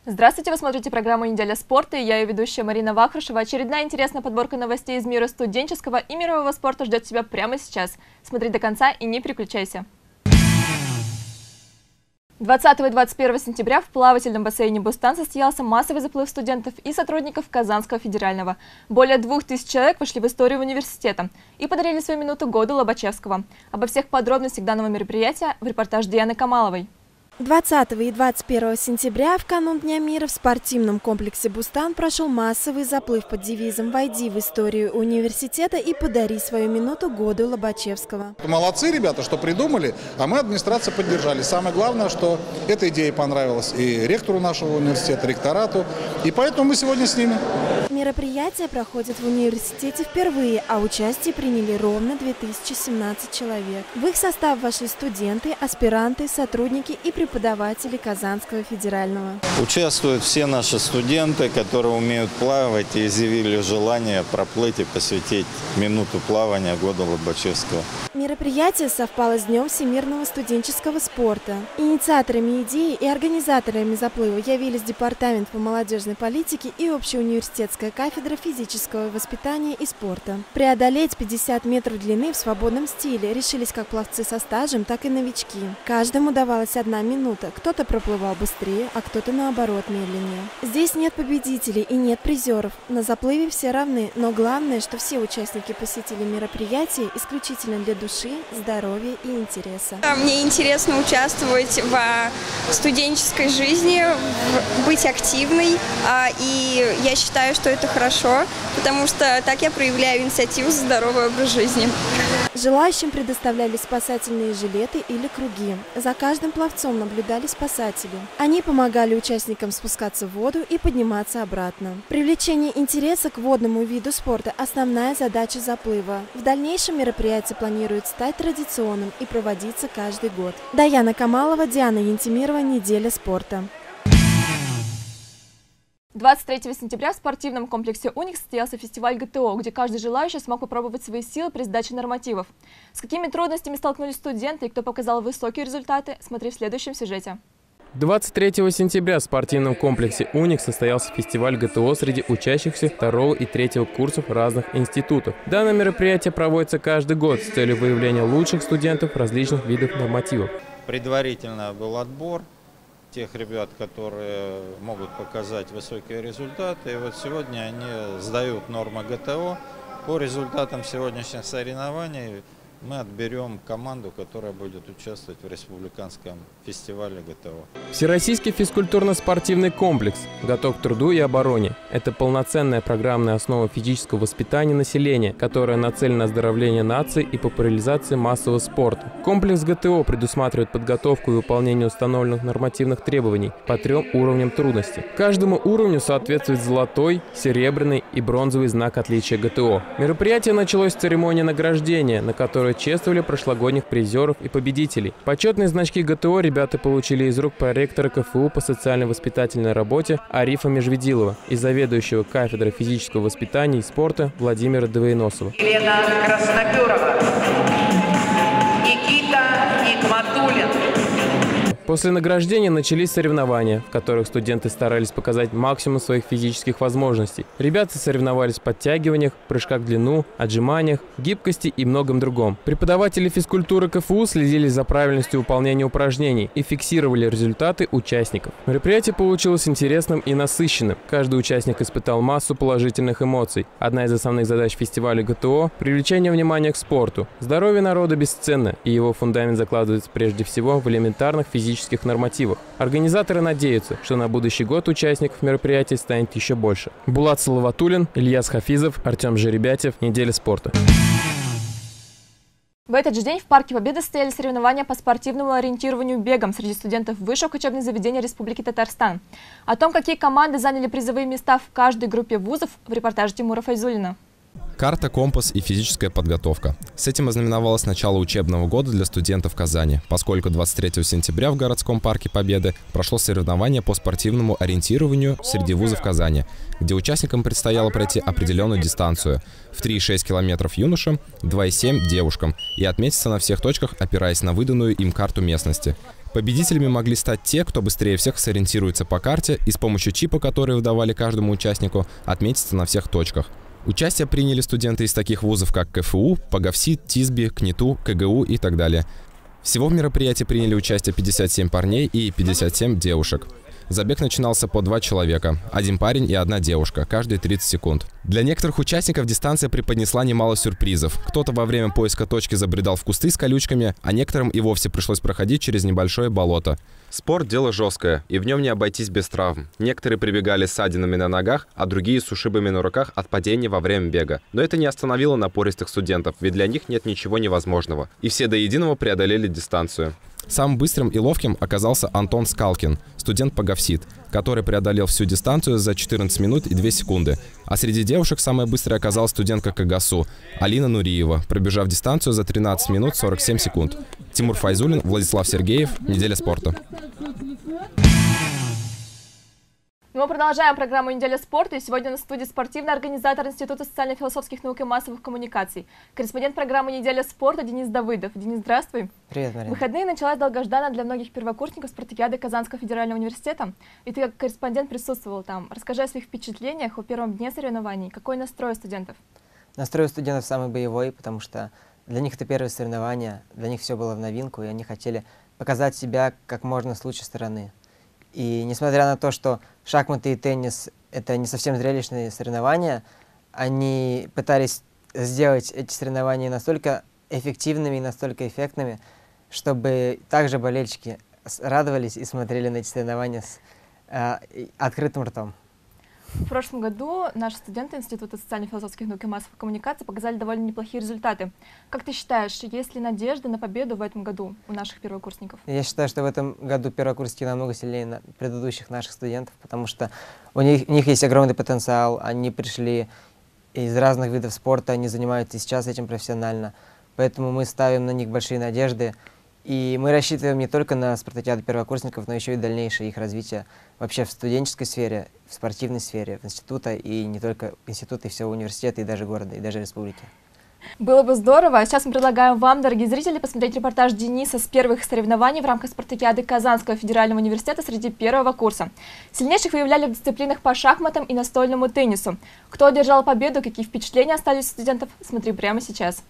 Здравствуйте, вы смотрите программу «Неделя спорта» и я ее ведущая Марина Вахрушева. Очередная интересная подборка новостей из мира студенческого и мирового спорта ждет тебя прямо сейчас. Смотри до конца и не переключайся. 20 и 21 сентября в плавательном бассейне «Бустан» состоялся массовый заплыв студентов и сотрудников Казанского федерального. Более 2000 человек вошли в историю университета и подарили свою минуту году Лобачевского. Обо всех подробностях данного мероприятия в репортаже Дианы Камаловой. 20 и 21 сентября в канун Дня мира в спортивном комплексе «Бустан» прошел массовый заплыв под девизом «Войди в историю университета и подари свою минуту году Лобачевского». Молодцы ребята, что придумали, а мы, администрация, поддержали. Самое главное, что эта идея понравилась и ректору нашего университета, ректорату, и поэтому мы сегодня с ними. Мероприятие проходит в университете впервые, а участие приняли ровно 2017 человек. В их состав вошли студенты, аспиранты, сотрудники и преподаватели Казанского федерального. Участвуют все наши студенты, которые умеют плавать и изъявили желание проплыть и посвятить минуту плавания году Лобачевского. Мероприятие совпало с Днем всемирного студенческого спорта. Инициаторами идеи и организаторами заплыва явились Департамент по молодежной политике и Общеуниверситетская кафедра физического воспитания и спорта. Преодолеть 50 метров длины в свободном стиле решились как пловцы со стажем, так и новички. Каждому давалась одна минута. Кто-то проплывал быстрее, а кто-то наоборот медленнее. Здесь нет победителей и нет призеров. На заплыве все равны, но главное, что все участники посетили мероприятие исключительно для души, здоровья и интереса. Мне интересно участвовать в студенческой жизни, быть активной, и я считаю, что это хорошо, потому что так я проявляю инициативу за здоровый образ жизни. Желающим предоставляли спасательные жилеты или круги. За каждым пловцом наблюдали спасатели. Они помогали участникам спускаться в воду и подниматься обратно. Привлечение интереса к водному виду спорта – основная задача заплыва. В дальнейшем мероприятие планирует стать традиционным и проводиться каждый год. Диана Камалова, Диана Ентимирова, «Неделя спорта». 23 сентября в спортивном комплексе «Уникс» состоялся фестиваль ГТО, где каждый желающий смог попробовать свои силы при сдаче нормативов. С какими трудностями столкнулись студенты и кто показал высокие результаты, смотри в следующем сюжете. 23 сентября в спортивном комплексе «Уникс» состоялся фестиваль ГТО среди учащихся 2 и 3 курсов разных институтов. Данное мероприятие проводится каждый год с целью выявления лучших студентов различных видов нормативов. Предварительно был отбор тех ребят, которые могут показать высокие результаты. И вот сегодня они сдают нормы ГТО. По результатам сегодняшних соревнований мы отберем команду, которая будет участвовать в республиканском фестивале ГТО. Всероссийский физкультурно-спортивный комплекс готов к труду и обороне. Это полноценная программная основа физического воспитания населения, которая нацелена на оздоровление нации и популяризации массового спорта. Комплекс ГТО предусматривает подготовку и выполнение установленных нормативных требований по 3 уровням трудности. Каждому уровню соответствует золотой, серебряный и бронзовый знак отличия ГТО. Мероприятие началось с церемонии награждения, на которой чествовали прошлогодних призеров и победителей. Почетные значки ГТО ребята получили из рук проректора КФУ по социально-воспитательной работе Арифа Межведилова и заведующего кафедрой физического воспитания и спорта Владимира Двоеносова. Елена Краснопюрова, Никита Никматуллин. После награждения начались соревнования, в которых студенты старались показать максимум своих физических возможностей. Ребята соревновались в подтягиваниях, прыжках в длину, отжиманиях, гибкости и многом другом. Преподаватели физкультуры КФУ следили за правильностью выполнения упражнений и фиксировали результаты участников. Мероприятие получилось интересным и насыщенным. Каждый участник испытал массу положительных эмоций. Одна из основных задач фестиваля ГТО – привлечение внимания к спорту. Здоровье народа бесценно, и его фундамент закладывается прежде всего в элементарных физических нормативах. Организаторы надеются, что на будущий год участников мероприятия станет еще больше. Булат Салаватуллин, Ильяс Хафизов, Артем Жеребятев. «Неделя спорта». В этот же день в Парке Победы состоялись соревнования по спортивному ориентированию бегом среди студентов высших учебных заведений Республики Татарстан. О том, какие команды заняли призовые места в каждой группе вузов, в репортаже Тимура Файзуллина. Карта, компас и физическая подготовка. С этим ознаменовалось начало учебного года для студентов Казани, поскольку 23 сентября в городском парке Победы прошло соревнование по спортивному ориентированию среди вузов Казани, где участникам предстояло пройти определенную дистанцию в 3,6 километров юношам, 2,7 девушкам и отметиться на всех точках, опираясь на выданную им карту местности. Победителями могли стать те, кто быстрее всех сориентируется по карте и с помощью чипа, который выдавали каждому участнику, отметится на всех точках. Участие приняли студенты из таких вузов, как КФУ, Погавсит, ТИСБИ, КНИТУ, КГУ и так далее. Всего в мероприятии приняли участие 57 парней и 57 девушек. Забег начинался по 2 человека, 1 парень и 1 девушка, каждые 30 секунд. Для некоторых участников дистанция преподнесла немало сюрпризов. Кто-то во время поиска точки забредал в кусты с колючками, а некоторым и вовсе пришлось проходить через небольшое болото. Спорт – дело жесткое, и в нем не обойтись без травм. Некоторые прибегали с ссадинами на ногах, а другие с ушибами на руках от падения во время бега. Но это не остановило напористых студентов, ведь для них нет ничего невозможного. И все до единого преодолели дистанцию. Самым быстрым и ловким оказался Антон Скалкин, студент Погавсит, который преодолел всю дистанцию за 14 минут и 2 секунды. А среди девушек самой быстрой оказалась студентка КГСУ Алина Нуриева, пробежав дистанцию за 13 минут 47 секунд. Тимур Файзулин, Владислав Сергеев. Неделя спорта. Мы продолжаем программу «Неделя спорта», и сегодня на студии спортивный организатор Института социально-философских наук и массовых коммуникаций, корреспондент программы «Неделя спорта» Денис Давыдов. Денис, здравствуй. Привет, Марина. В выходные началась долгожданная для многих первокурсников спартакиады Казанского федерального университета, и ты как корреспондент присутствовал там. Расскажи о своих впечатлениях о первом дне соревнований. Какой настрой у студентов? Настрой у студентов самый боевой, потому что для них это первые соревнования, для них все было в новинку, и они хотели показать себя как можно с лучшей стороны. И несмотря на то, что шахматы и теннис – это не совсем зрелищные соревнования, они пытались сделать эти соревнования настолько эффективными и настолько эффектными, чтобы также болельщики радовались и смотрели на эти соревнования с открытым ртом. В прошлом году наши студенты Института социально-философских наук и массовых коммуникаций показали довольно неплохие результаты. Как ты считаешь, есть ли надежда на победу в этом году у наших первокурсников? Я считаю, что в этом году первокурсники намного сильнее предыдущих наших студентов, потому что у них есть огромный потенциал, они пришли из разных видов спорта, они занимаются и сейчас этим профессионально, поэтому мы ставим на них большие надежды. И мы рассчитываем не только на спартакиаду первокурсников, но еще и дальнейшее их развитие вообще в студенческой сфере, в спортивной сфере, в института, и не только института, и всего университета, и даже города, и даже республики. Было бы здорово. Сейчас мы предлагаем вам, дорогие зрители, посмотреть репортаж Дениса с первых соревнований в рамках спартакиады Казанского федерального университета среди первого курса. Сильнейших выявляли в дисциплинах по шахматам и настольному теннису. Кто одержал победу, какие впечатления остались у студентов, смотри прямо сейчас.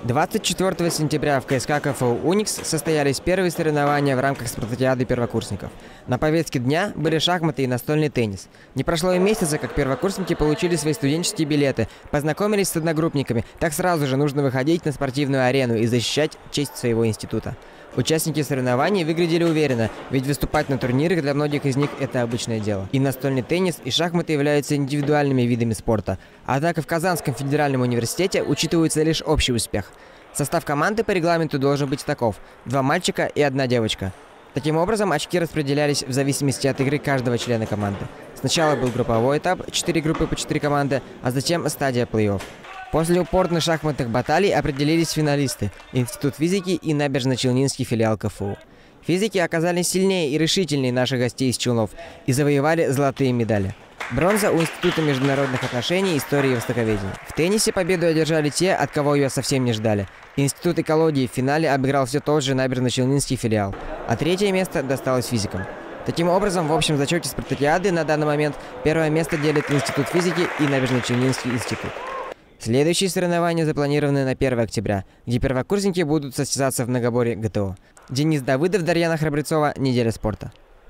24 сентября в КСК КФУ «Уникс» состоялись первые соревнования в рамках спартакиады первокурсников. На повестке дня были шахматы и настольный теннис. Не прошло и месяца, как первокурсники получили свои студенческие билеты, познакомились с одногруппниками, так сразу же нужно выходить на спортивную арену и защищать честь своего института. Участники соревнований выглядели уверенно, ведь выступать на турнирах для многих из них – это обычное дело. И настольный теннис, и шахматы являются индивидуальными видами спорта. Однако в Казанском федеральном университете учитывается лишь общий успех. Состав команды по регламенту должен быть таков – 2 мальчика и 1 девочка. Таким образом, очки распределялись в зависимости от игры каждого члена команды. Сначала был групповой этап – 4 группы по 4 команды, а затем стадия плей-офф. После упорных шахматных баталий определились финалисты – Институт физики и Набережно-Челнинский филиал КФУ. Физики оказались сильнее и решительнее наших гостей из Челнов и завоевали золотые медали. Бронза у Института международных отношений, истории и востоковедения. В теннисе победу одержали те, от кого ее совсем не ждали. Институт экологии в финале обыграл все тот же Набережно-Челнинский филиал, а 3-е место досталось физикам. Таким образом, в общем зачете спартакиады на данный момент 1-е место делит Институт физики и Набережно-Челнинский институт. Следующие соревнования запланированы на 1 октября, где первокурсники будут состязаться в многоборье ГТО. Денис Давыдов, Дарьяна Храбрецова. Неделя спорта.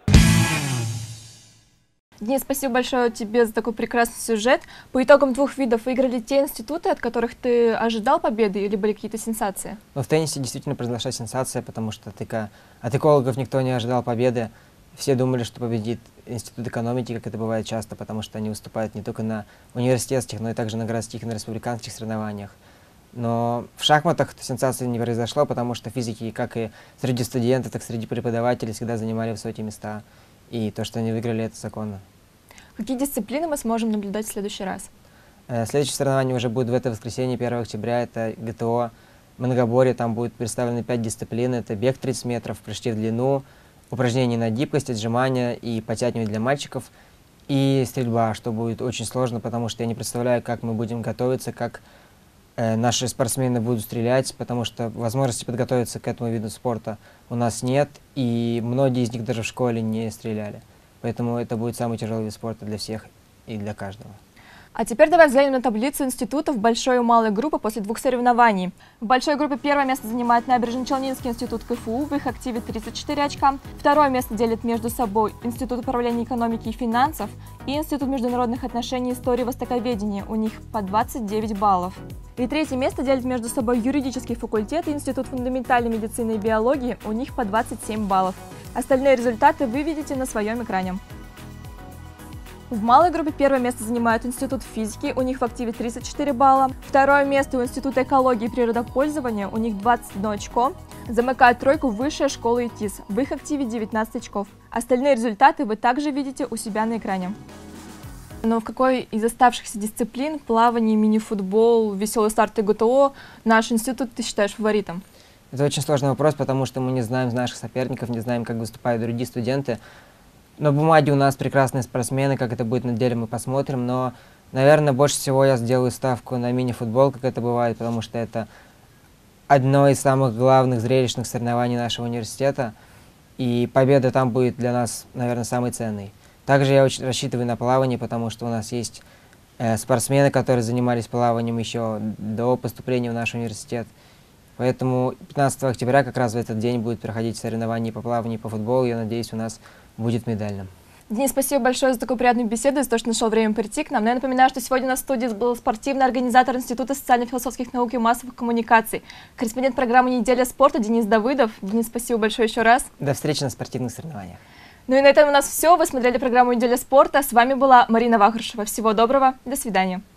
Денис, спасибо большое тебе за такой прекрасный сюжет. По итогам 2 видов выиграли те институты, от которых ты ожидал победы, или были какие-то сенсации? Но в теннисе действительно произошла сенсация, потому что от экологов никто не ожидал победы. Все думали, что победит Институт экономики, как это бывает часто, потому что они выступают не только на университетских, но и также на городских и на республиканских соревнованиях. Но в шахматах сенсации не произошло, потому что физики, как и среди студентов, так и среди преподавателей, всегда занимали высокие места. И то, что они выиграли, это законно. Какие дисциплины мы сможем наблюдать в следующий раз? Следующее соревнование уже будет в это воскресенье, 1 октября. Это ГТО, многоборье. Там будет представлены 5 дисциплин. Это бег 30 метров, прыжки в длину, упражнения на гибкость, отжимания и подтягивания для мальчиков, и стрельба, что будет очень сложно, потому что я не представляю, как мы будем готовиться, как наши спортсмены будут стрелять, потому что возможности подготовиться к этому виду спорта у нас нет, и многие из них даже в школе не стреляли. Поэтому это будет самый тяжелый вид спорта для всех и для каждого. А теперь давай взглянем на таблицу институтов большой и малой группы после 2 соревнований. В большой группе первое место занимает Набережно-Челнинский институт КФУ, в их активе 34 очка. Второе место делит между собой Институт управления экономики и финансов и Институт международных отношений и истории востоковедения, у них по 29 баллов. И третье место делит между собой юридический факультет и Институт фундаментальной медицины и биологии, у них по 27 баллов. Остальные результаты вы видите на своем экране. В малой группе первое место занимает Институт физики, у них в активе 34 балла. Второе место у Института экологии и природопользования, у них 21 очко. Замыкает тройку Высшая школа ИТИС, в их активе 19 очков. Остальные результаты вы также видите у себя на экране. Но в какой из оставшихся дисциплин, плавание, мини-футбол, веселый старт и ГТО, наш институт ты считаешь фаворитом? Это очень сложный вопрос, потому что мы не знаем наших соперников, не знаем, как выступают другие студенты. На бумаге у нас прекрасные спортсмены, как это будет на деле, мы посмотрим, но, наверное, больше всего я сделаю ставку на мини-футбол, как это бывает, потому что это одно из самых главных зрелищных соревнований нашего университета, и победа там будет для нас, наверное, самой ценной. Также я очень рассчитываю на плавание, потому что у нас есть спортсмены, которые занимались плаванием еще до поступления в наш университет. Поэтому 15 октября как раз в этот день будет проходить соревнования по плаванию и по футболу. Я надеюсь, у нас будет медальным. Денис, спасибо большое за такую приятную беседу, за то, что нашел время прийти к нам. Но я напоминаю, что сегодня на студии был спортивный организатор Института социально-философских наук и массовых коммуникаций, корреспондент программы «Неделя спорта» Денис Давыдов. Денис, спасибо большое еще раз. До встречи на спортивных соревнованиях. Ну и на этом у нас все. Вы смотрели программу «Неделя спорта». С вами была Марина Вахрушева. Всего доброго. До свидания.